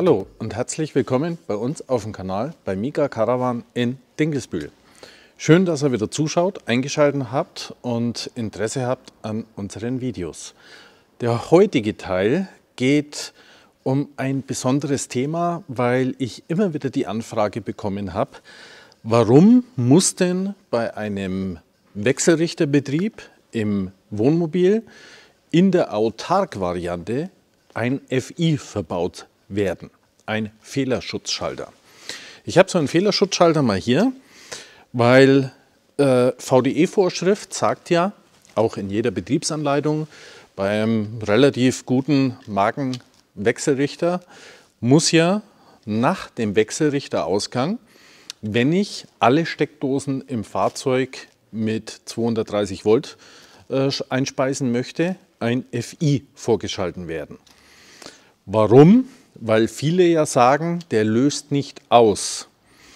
Hallo und herzlich willkommen bei uns auf dem Kanal bei Mika Caravan in Dinkelsbühl. Schön, dass ihr wieder zuschaut, eingeschaltet habt und Interesse habt an unseren Videos. Der heutige Teil geht um ein besonderes Thema, weil ich immer wieder die Anfrage bekommen habe, warum muss denn bei einem Wechselrichterbetrieb im Wohnmobil in der Autark-Variante ein FI verbaut werden, ein Fehlerschutzschalter. Ich habe so einen Fehlerschutzschalter mal hier, weil VDE-Vorschrift sagt ja, auch in jeder Betriebsanleitung, bei einem relativ guten Markenwechselrichter muss ja nach dem Wechselrichterausgang, wenn ich alle Steckdosen im Fahrzeug mit 230 Volt einspeisen möchte, ein FI vorgeschalten werden. Warum? Weil viele ja sagen, der löst nicht aus,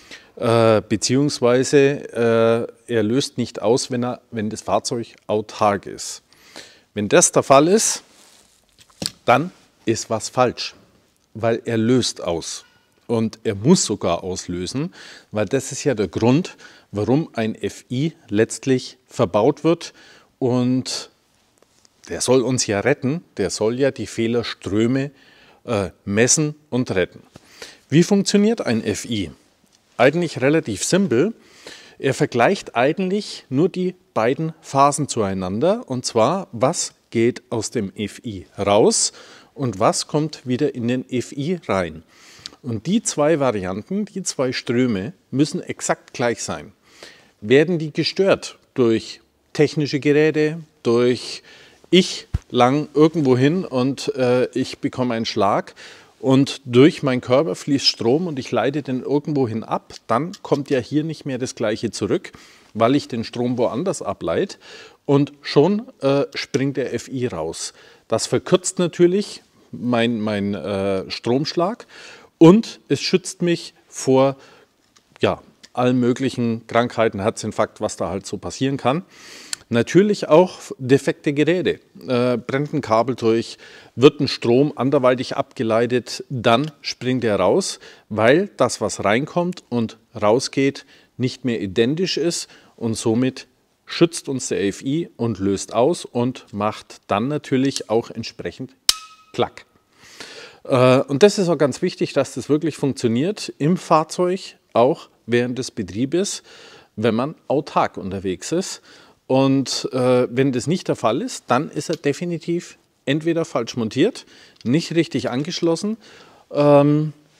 beziehungsweise er löst nicht aus, wenn das Fahrzeug autark ist. Wenn das der Fall ist, dann ist was falsch, weil er löst aus. Und er muss sogar auslösen, weil das ist ja der Grund, warum ein FI letztlich verbaut wird. Und der soll uns ja retten, der soll ja die Fehlerströme messen und retten. Wie funktioniert ein FI? Eigentlich relativ simpel. Er vergleicht eigentlich nur die beiden Phasen zueinander, und zwar, was geht aus dem FI raus und was kommt wieder in den FI rein. Und die zwei Varianten, die zwei Ströme müssen exakt gleich sein. Werden die gestört durch technische Geräte, durch ich lang irgendwo hin und ich bekomme einen Schlag und durch meinen Körper fließt Strom und ich leite den irgendwo hin ab, dann kommt ja hier nicht mehr das Gleiche zurück, weil ich den Strom woanders ableite und schon springt der FI raus. Das verkürzt natürlich mein Stromschlag und es schützt mich vor allen möglichen Krankheiten, Herzinfarkt, was da halt so passieren kann. Natürlich auch defekte Geräte, brennt ein Kabel durch, wird ein Strom anderweitig abgeleitet, dann springt er raus, weil das, was reinkommt und rausgeht, nicht mehr identisch ist und somit schützt uns der FI und löst aus und macht dann natürlich auch entsprechend Klack. Und das ist auch ganz wichtig, dass das wirklich funktioniert im Fahrzeug, auch während des Betriebes, wenn man autark unterwegs ist. Und wenn das nicht der Fall ist, dann ist er definitiv entweder falsch montiert, nicht richtig angeschlossen. Was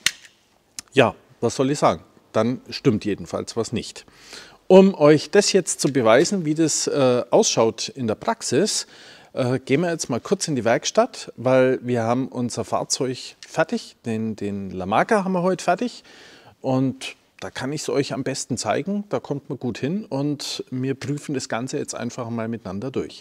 soll ich sagen? Dann stimmt jedenfalls was nicht. Um euch das jetzt zu beweisen, wie das ausschaut in der Praxis, gehen wir jetzt mal kurz in die Werkstatt, weil wir haben unser Fahrzeug fertig, den Lamarca haben wir heute fertig und da kann ich es euch am besten zeigen, da kommt man gut hin und wir prüfen das Ganze jetzt einfach mal miteinander durch.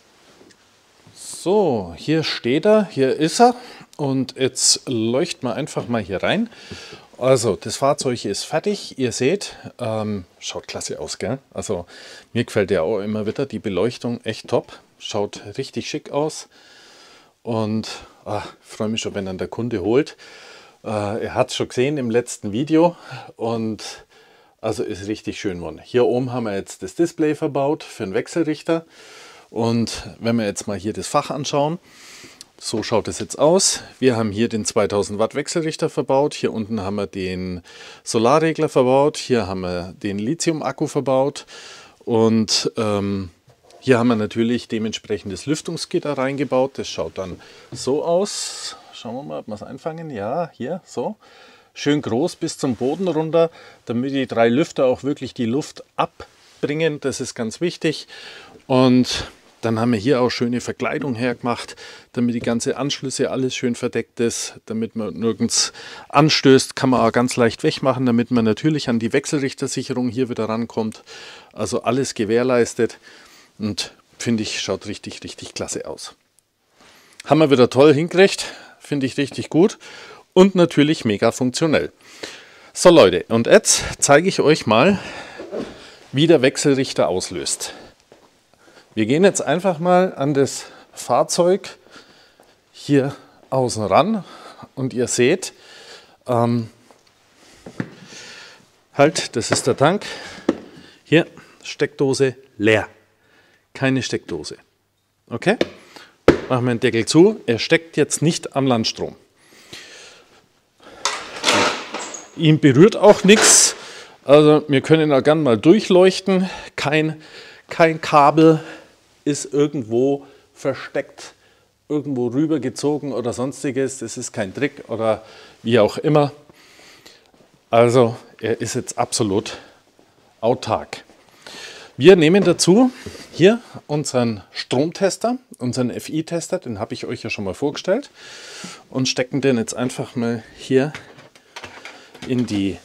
So, hier steht er, hier ist er und jetzt leuchten wir einfach mal hier rein. Also das Fahrzeug ist fertig, ihr seht, schaut klasse aus, gell? Also mir gefällt ja auch immer wieder die Beleuchtung echt top, schaut richtig schick aus und ich freue mich schon, wenn dann der Kunde holt. Er hat es schon gesehen im letzten Video und also ist richtig schön geworden. Hier oben haben wir jetzt das Display verbaut für einen Wechselrichter und wenn wir jetzt mal hier das Fach anschauen, so schaut es jetzt aus. Wir haben hier den 2000 Watt Wechselrichter verbaut, hier unten haben wir den Solarregler verbaut, hier haben wir den Lithium-Akku verbaut und hier haben wir natürlich dementsprechend das Lüftungsgitter reingebaut. Das schaut dann so aus. Schauen wir mal, ob wir es einfangen. Ja, hier, so. Schön groß bis zum Boden runter, damit die drei Lüfter auch wirklich die Luft abbringen. Das ist ganz wichtig. Und dann haben wir hier auch schöne Verkleidung hergemacht, damit die ganze Anschlüsse alles schön verdeckt ist. Damit man nirgends anstößt, kann man auch ganz leicht wegmachen, damit man natürlich an die Wechselrichtersicherung hier wieder rankommt. Also alles gewährleistet und finde ich, schaut richtig, richtig klasse aus. Haben wir wieder toll hingekriegt. Finde ich richtig gut und natürlich mega funktionell. So Leute, und jetzt zeige ich euch mal, wie der Wechselrichter auslöst. Wir gehen jetzt einfach mal an das Fahrzeug hier außen ran und ihr seht, Halt, das ist der Tank. Hier, Steckdose leer. Keine Steckdose. Okay? Machen wir den Deckel zu. Er steckt jetzt nicht am Landstrom. Ihn berührt auch nichts. Also wir können da gerne mal durchleuchten. Kein Kabel ist irgendwo versteckt, irgendwo rübergezogen oder sonstiges. Das ist kein Trick oder wie auch immer. Also er ist jetzt absolut autark. Wir nehmen dazu hier unseren Stromtester, unseren FI-Tester, den habe ich euch ja schon mal vorgestellt, und stecken den jetzt einfach mal hier in die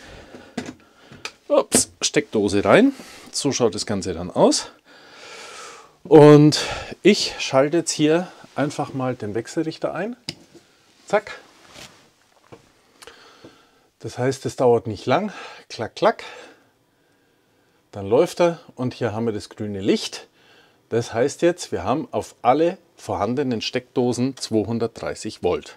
Steckdose rein. So schaut das Ganze dann aus. Und ich schalte jetzt hier einfach mal den Wechselrichter ein. Zack. Das heißt, es dauert nicht lang. Klack, klack. Dann läuft er und hier haben wir das grüne Licht. Das heißt jetzt, wir haben auf alle vorhandenen Steckdosen 230 Volt.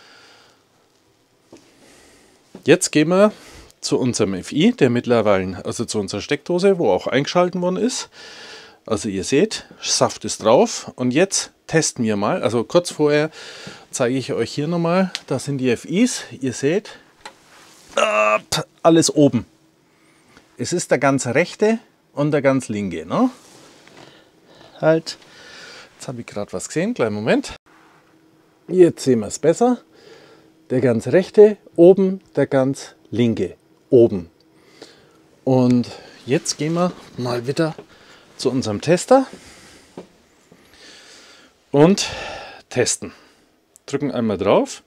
Jetzt gehen wir zu unserem FI, der mittlerweile, also zu unserer Steckdose, wo auch eingeschalten worden ist. Also ihr seht, Saft ist drauf. Und jetzt testen wir mal. Also kurz vorher zeige ich euch hier nochmal. Das sind die FIs. Ihr seht, alles oben. Es ist der ganz rechte und der ganz linke. Ne? Halt. Jetzt habe ich gerade was gesehen. Kleinen Moment. Jetzt sehen wir es besser. Der ganz rechte oben, der ganz linke oben. Und jetzt gehen wir mal wieder zu unserem Tester und testen. Drücken einmal drauf.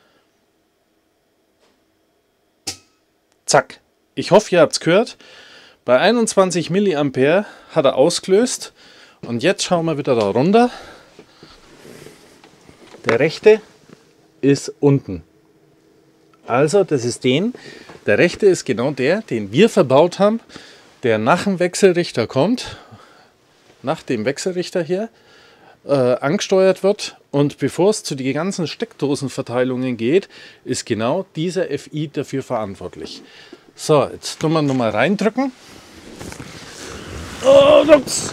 Zack. Ich hoffe, ihr habt es gehört. Bei 21 mA hat er ausgelöst. Und jetzt schauen wir wieder da runter. Der rechte ist unten. Also das ist der rechte ist genau der, den wir verbaut haben, der nach dem Wechselrichter kommt, nach dem Wechselrichter hier, angesteuert wird. Und bevor es zu den ganzen Steckdosenverteilungen geht, ist genau dieser FI dafür verantwortlich. So, jetzt tun wir nochmal reindrücken. Oh, ups.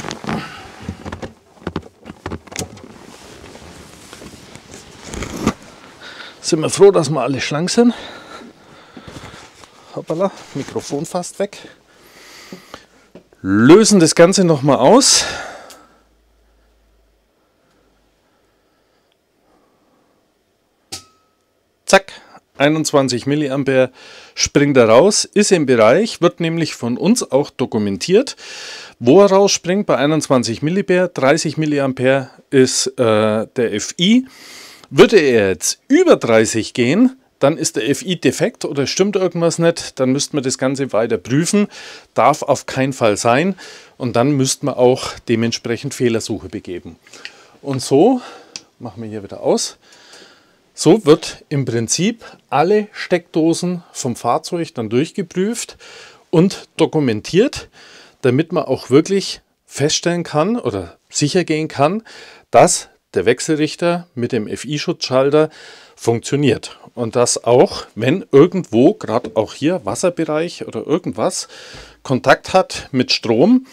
Sind wir froh, dass wir alle schlank sind. Hoppala, Mikrofon fast weg. Lösen das Ganze nochmal aus. Zack, 21 mA springt er raus, ist im Bereich, wird nämlich von uns auch dokumentiert, wo er rausspringt. Bei 21 mA, 30 mA ist der FI. Würde er jetzt über 30 gehen, dann ist der FI defekt oder stimmt irgendwas nicht, dann müsste man das Ganze weiter prüfen, darf auf keinen Fall sein, und dann müsste man auch dementsprechend Fehlersuche begeben. Und so, machen wir hier wieder aus, so wird im Prinzip alle Steckdosen vom Fahrzeug dann durchgeprüft und dokumentiert, damit man auch wirklich feststellen kann oder sicher gehen kann, dass der Wechselrichter mit dem FI-Schutzschalter funktioniert. Und dass auch, wenn irgendwo, gerade auch hier Wasserbereich oder irgendwas, Kontakt hat mit Strom,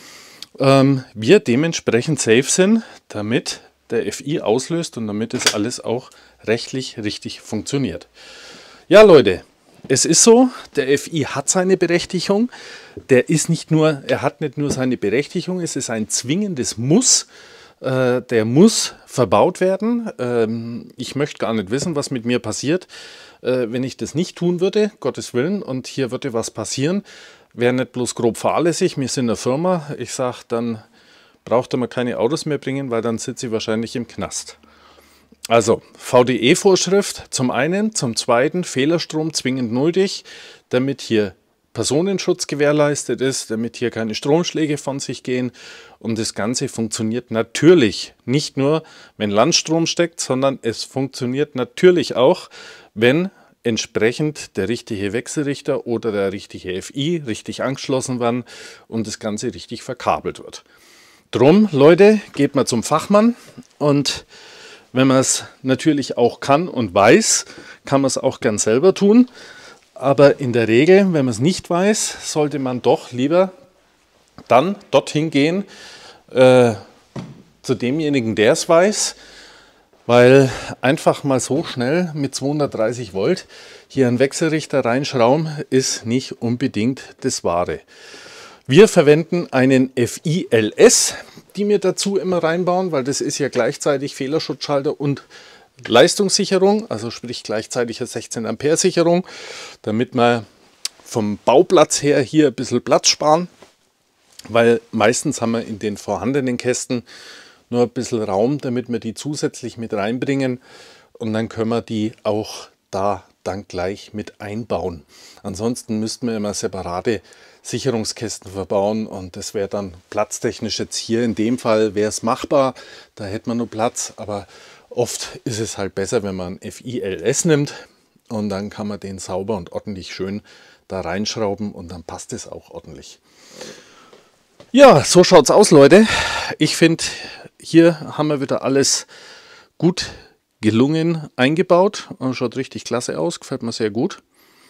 wir dementsprechend safe sind, damit der FI auslöst und damit es alles auch rechtlich richtig funktioniert. Ja Leute, es ist so, der FI hat seine Berechtigung. Er hat nicht nur seine Berechtigung, es ist ein zwingendes Muss. Der muss verbaut werden. Ich möchte gar nicht wissen, was mit mir passiert, wenn ich das nicht tun würde, Gottes Willen, und hier würde was passieren. Wäre nicht bloß grob fahrlässig, wir sind eine Firma. Ich sage, dann braucht man keine Autos mehr bringen, weil dann sitze ich wahrscheinlich im Knast. Also VDE-Vorschrift zum einen, zum zweiten Fehlerstrom zwingend nötig, damit hier Personenschutz gewährleistet ist, damit hier keine Stromschläge von sich gehen, und das Ganze funktioniert natürlich nicht nur, wenn Landstrom steckt, sondern es funktioniert natürlich auch, wenn entsprechend der richtige Wechselrichter oder der richtige FI richtig angeschlossen werden und das Ganze richtig verkabelt wird. Drum, Leute, geht mal zum Fachmann, und wenn man es natürlich auch kann und weiß, kann man es auch gern selber tun. Aber in der Regel, wenn man es nicht weiß, sollte man doch lieber dann dorthin gehen, zu demjenigen, der es weiß, weil einfach mal so schnell mit 230 Volt hier einen Wechselrichter reinschrauben, ist nicht unbedingt das Wahre. Wir verwenden einen FILS, die wir dazu immer reinbauen, weil das ist ja gleichzeitig Fehlerschutzschalter und Leistungssicherung, also sprich gleichzeitige 16 Ampere Sicherung, damit wir vom Bauplatz her hier ein bisschen Platz sparen, weil meistens haben wir in den vorhandenen Kästen nur ein bisschen Raum, damit wir die zusätzlich mit reinbringen und dann können wir die auch da dann gleich mit einbauen. Ansonsten müssten wir immer separate Sicherungskästen verbauen und das wäre dann platztechnisch jetzt hier in dem Fall wäre es machbar, da hätte man nur Platz, aber oft ist es halt besser, wenn man FILS nimmt und dann kann man den sauber und ordentlich schön da reinschrauben und dann passt es auch ordentlich. Ja, so schaut es aus, Leute. Ich finde, hier haben wir wieder alles gut gelungen eingebaut. Schaut richtig klasse aus, gefällt mir sehr gut.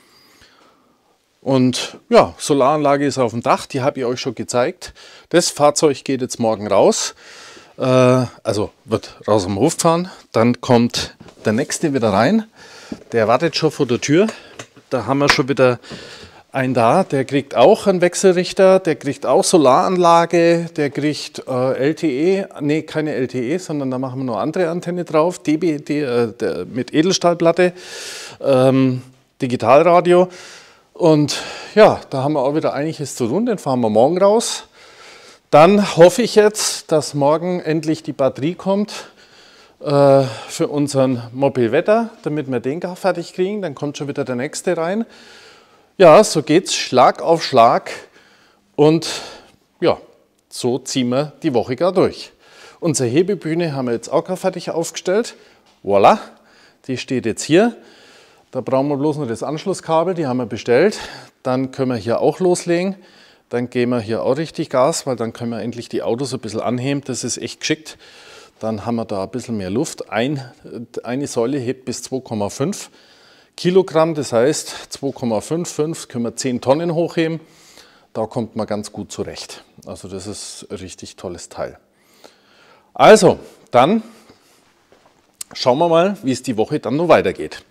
Und ja, Solaranlage ist auf dem Dach, die habe ich euch schon gezeigt. Das Fahrzeug geht jetzt morgen raus, also wird raus am Hof fahren. Dann kommt der nächste wieder rein, der wartet schon vor der Tür. Da haben wir schon wieder einen da, der kriegt auch einen Wechselrichter, der kriegt auch Solaranlage, der kriegt LTE, nee, keine LTE, sondern da machen wir nur andere Antenne drauf, mit Edelstahlplatte, Digitalradio. Und ja, da haben wir auch wieder einiges zu tun, den fahren wir morgen raus. Dann hoffe ich jetzt, dass morgen endlich die Batterie kommt für unseren Mobilwetter, damit wir den gar fertig kriegen. Dann kommt schon wieder der nächste rein. Ja, so geht's Schlag auf Schlag und ja, so ziehen wir die Woche gar durch. Unsere Hebebühne haben wir jetzt auch gar fertig aufgestellt. Voilà, die steht jetzt hier. Da brauchen wir bloß noch das Anschlusskabel, die haben wir bestellt. Dann können wir hier auch loslegen. Dann geben wir hier auch richtig Gas, weil dann können wir endlich die Autos ein bisschen anheben. Das ist echt geschickt. Dann haben wir da ein bisschen mehr Luft. Eine Säule hebt bis 2,5 Kilogramm, das heißt 2,55 können wir 10 Tonnen hochheben. Da kommt man ganz gut zurecht. Also das ist ein richtig tolles Teil. Also, dann schauen wir mal, wie es die Woche dann noch weitergeht.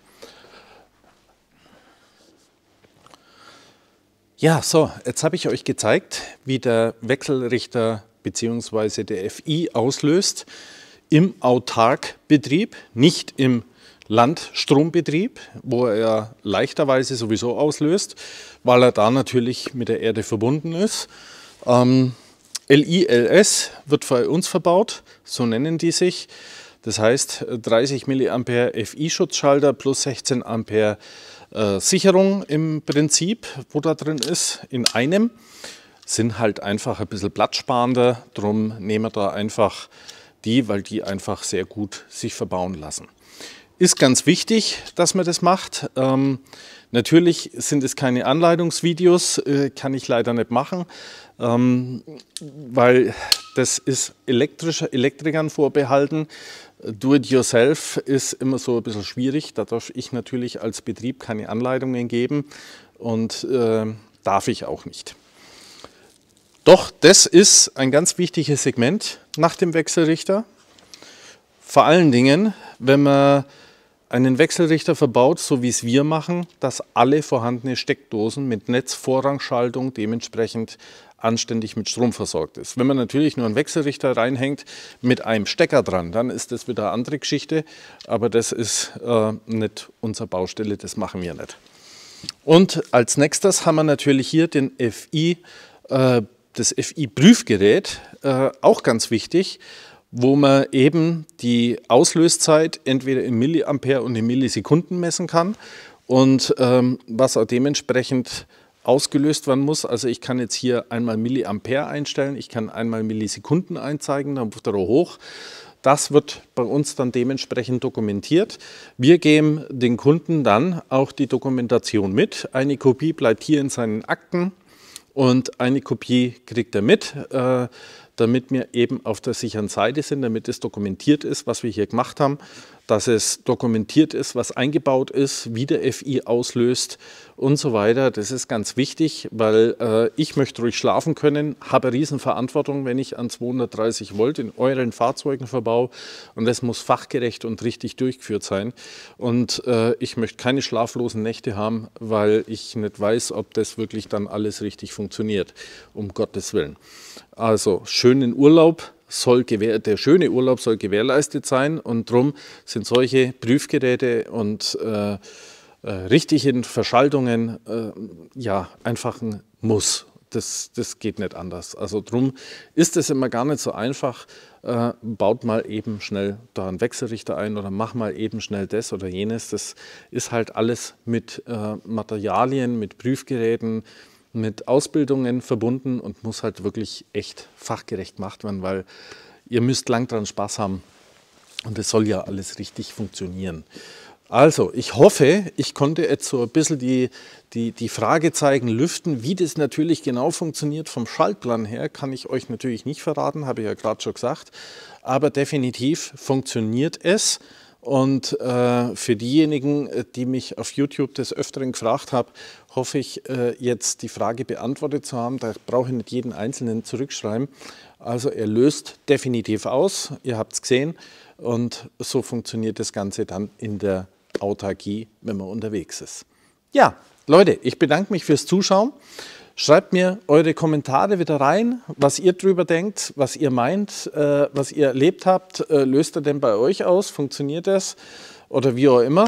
Ja, so, jetzt habe ich euch gezeigt, wie der Wechselrichter bzw. der FI auslöst im Autarkbetrieb, nicht im Landstrombetrieb, wo er ja leichterweise sowieso auslöst, weil er da natürlich mit der Erde verbunden ist. LILS wird bei uns verbaut, so nennen die sich. Das heißt 30 mA FI-Schutzschalter plus 16 Ampere Sicherung im Prinzip, wo da drin ist, in einem. Sind halt einfach ein bisschen platzsparender, darum nehmen wir da einfach die, weil die einfach sehr gut sich verbauen lassen. Ist ganz wichtig, dass man das macht. Natürlich sind es keine Anleitungsvideos, kann ich leider nicht machen, weil das ist Elektrikern vorbehalten. Do-it-yourself ist immer so ein bisschen schwierig. Da darf ich natürlich als Betrieb keine Anleitungen geben und darf ich auch nicht. Doch das ist ein ganz wichtiges Segment nach dem Wechselrichter. Vor allen Dingen, wenn man einen Wechselrichter verbaut, so wie es wir machen, dass alle vorhandene Steckdosen mit Netzvorrangschaltung dementsprechend anständig mit Strom versorgt ist. Wenn man natürlich nur einen Wechselrichter reinhängt mit einem Stecker dran, dann ist das wieder eine andere Geschichte, aber das ist nicht unsere Baustelle, das machen wir nicht. Und als nächstes haben wir natürlich hier den das FI-Prüfgerät, auch ganz wichtig, wo man eben die Auslöszeit entweder in Milliampere und in Millisekunden messen kann und was auch dementsprechend ausgelöst werden muss. Also ich kann jetzt hier einmal Milliampere einstellen, ich kann einmal Millisekunden einzeigen, dann wird er hoch. Das wird bei uns dann dementsprechend dokumentiert. Wir geben den Kunden dann auch die Dokumentation mit. Eine Kopie bleibt hier in seinen Akten und eine Kopie kriegt er mit, damit wir eben auf der sicheren Seite sind, damit es dokumentiert ist, was wir hier gemacht haben. dass es dokumentiert ist, was eingebaut ist, wie der FI auslöst und so weiter. Das ist ganz wichtig, weil ich möchte ruhig schlafen können, habe Riesenverantwortung, wenn ich an 230 Volt in euren Fahrzeugen verbau, und das muss fachgerecht und richtig durchgeführt sein. Und ich möchte keine schlaflosen Nächte haben, weil ich nicht weiß, ob das wirklich dann alles richtig funktioniert, um Gottes Willen. Also schönen Urlaub. Der schöne Urlaub soll gewährleistet sein, und darum sind solche Prüfgeräte und richtigen Verschaltungen ja einfach ein Muss. Das geht nicht anders. Also darum ist es immer gar nicht so einfach. Baut mal eben schnell da einen Wechselrichter ein oder mach mal eben schnell das oder jenes. Das ist halt alles mit Materialien, mit Prüfgeräten, mit Ausbildungen verbunden und muss halt wirklich echt fachgerecht gemacht werden, weil ihr müsst lang dran Spaß haben und es soll ja alles richtig funktionieren. Also, ich hoffe, ich konnte jetzt so ein bisschen die Fragezeichen lüften. Wie das natürlich genau funktioniert vom Schaltplan her, kann ich euch natürlich nicht verraten, habe ich ja gerade schon gesagt. Aber definitiv funktioniert es. Und für diejenigen, die mich auf YouTube des Öfteren gefragt haben, hoffe ich, jetzt die Frage beantwortet zu haben. Da brauche ich nicht jeden Einzelnen zurückschreiben. Also er löst definitiv aus, ihr habt es gesehen. Und so funktioniert das Ganze dann in der Autarkie, wenn man unterwegs ist. Ja, Leute, ich bedanke mich fürs Zuschauen. Schreibt mir eure Kommentare wieder rein, was ihr drüber denkt, was ihr meint, was ihr erlebt habt. Löst ihr denn bei euch aus? Funktioniert das? Oder wie auch immer.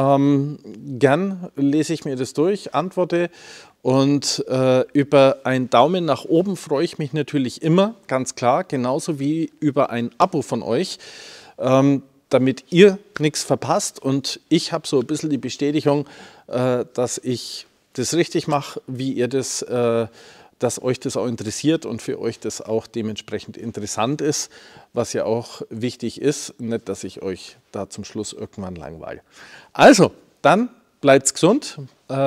Gern lese ich mir das durch, antworte. Und über einen Daumen nach oben freue ich mich natürlich immer, ganz klar. Genauso wie über ein Abo von euch, damit ihr nichts verpasst. Und ich habe so ein bisschen die Bestätigung, dass ich das richtig mache, wie ihr das, dass euch das auch interessiert und für euch das auch dementsprechend interessant ist, was ja auch wichtig ist, nicht, dass ich euch da zum Schluss irgendwann langweile. Also, dann bleibt's gesund,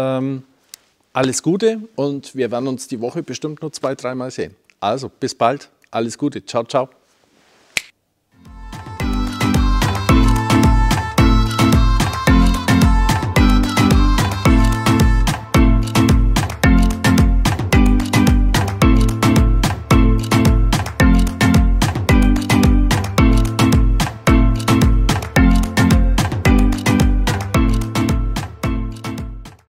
alles Gute, und wir werden uns die Woche bestimmt nur 2-3 Mal sehen. Also, bis bald, alles Gute, ciao, ciao.